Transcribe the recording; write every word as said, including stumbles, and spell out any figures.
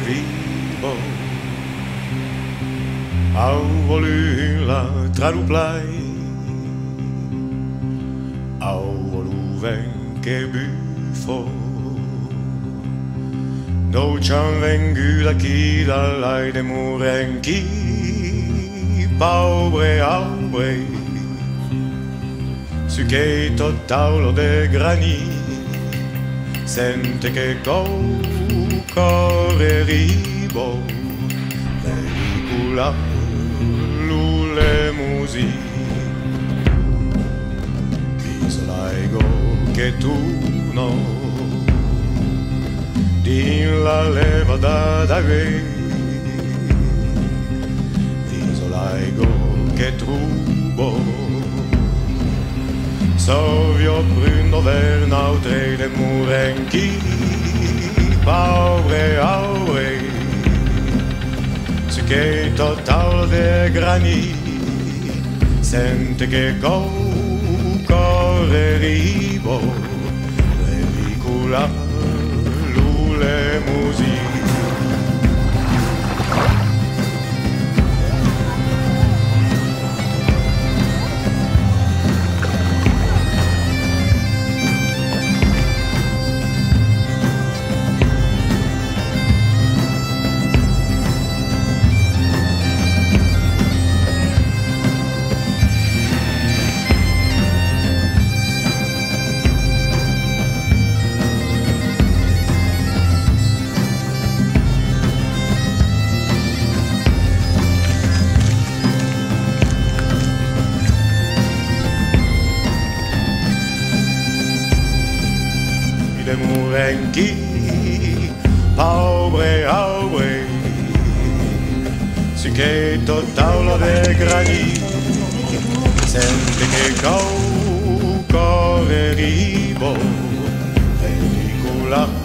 vivo. Au volu la traduplai, au volu ven che buffo. No c'han venguta chi dall'ai de murenchi, paubre aubre, su che totaulo de grani, sente che go corre ribo, pericula le musiche, isolaigo che tu no, din la leva da dare, isolaigo che trubo, sovio prundo vernautre de murenchi, paure aure, su che total de grani, sente che go corre ribo, pericula le musiche. De murenchi, paubre aubre, su che totaulo de grani, sente che go corre ribo, pericula